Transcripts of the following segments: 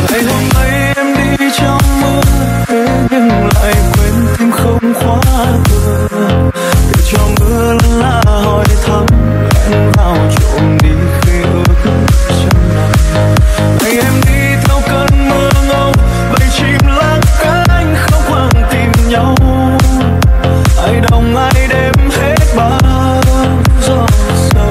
Ngày hôm nay em đi trong mưa, thế nhưng lại quên tim không khóa cửa, để cho mưa lân la hỏi thăm lẻn vào trộm đi khi ước trong lòng. Ngày em đi theo cơn mưa ngâu, bầy chim lang cánh không quàng tìm nhau. Ai đồng ai đêm hết bao gió sâu.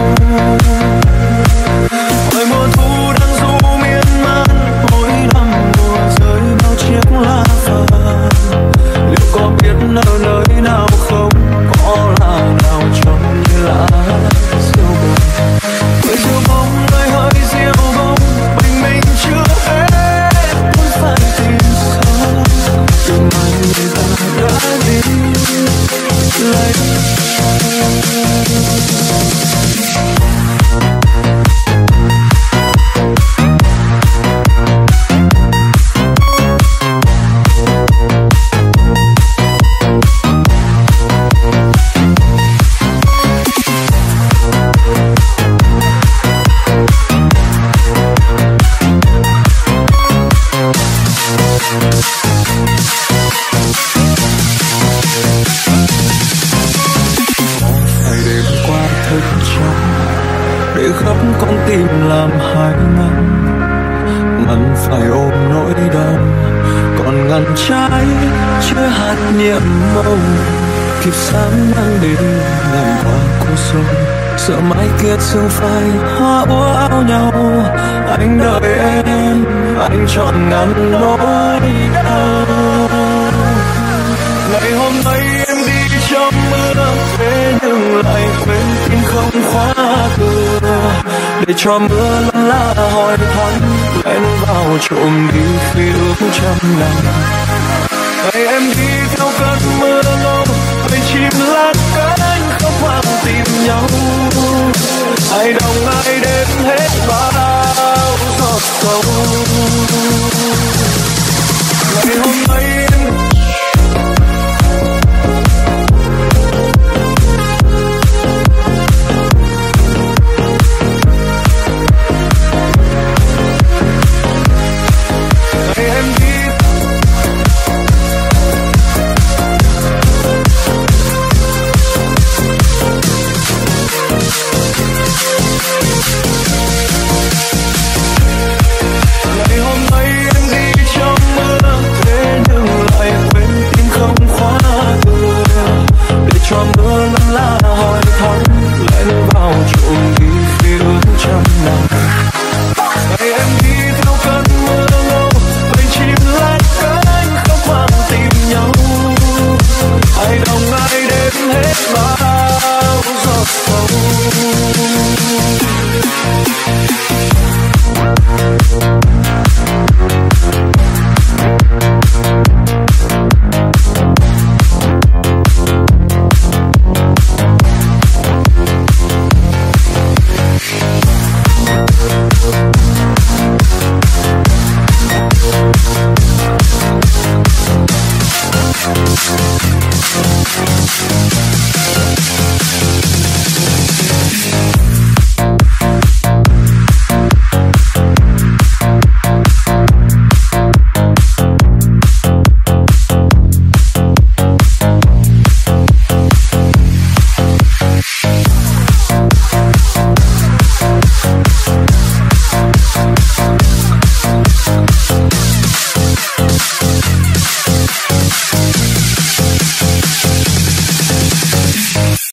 Mọi mùa thu đang du miên man, mỗi năm mùa rơi bao chiếc lá vàng. Liệu có biết ở nơi nào không, có là nào trông như lá diêu bông. Người diêu bông nơi hơi diêu bông, bình minh chưa hết muốn phải tìm sao. Từ mai người ta đã đi lấy. Để khắp con tim làm hai ngăn phải ôm nỗi đau, còn ngăn trái chứa hạt niệm mong. Kịp sáng mang đến ngàn qua cô sông, sợ mãi kiệt xương phai hoa úa áo nhau. Anh đợi em, anh chọn ngăn nỗi đau. Ngày hôm nay em đi trong mưa, thế nhưng lại quên tim không khóa cửa, để cho mưa lân la hỏi thăm lẻn vào trộm đi khi ước trăm năm. Ngày em đi theo cơn mưa ngâu, bầy chim lang cánh không quàng tìm nhau. Ai đồng ai đêm hết bao giọt sâu.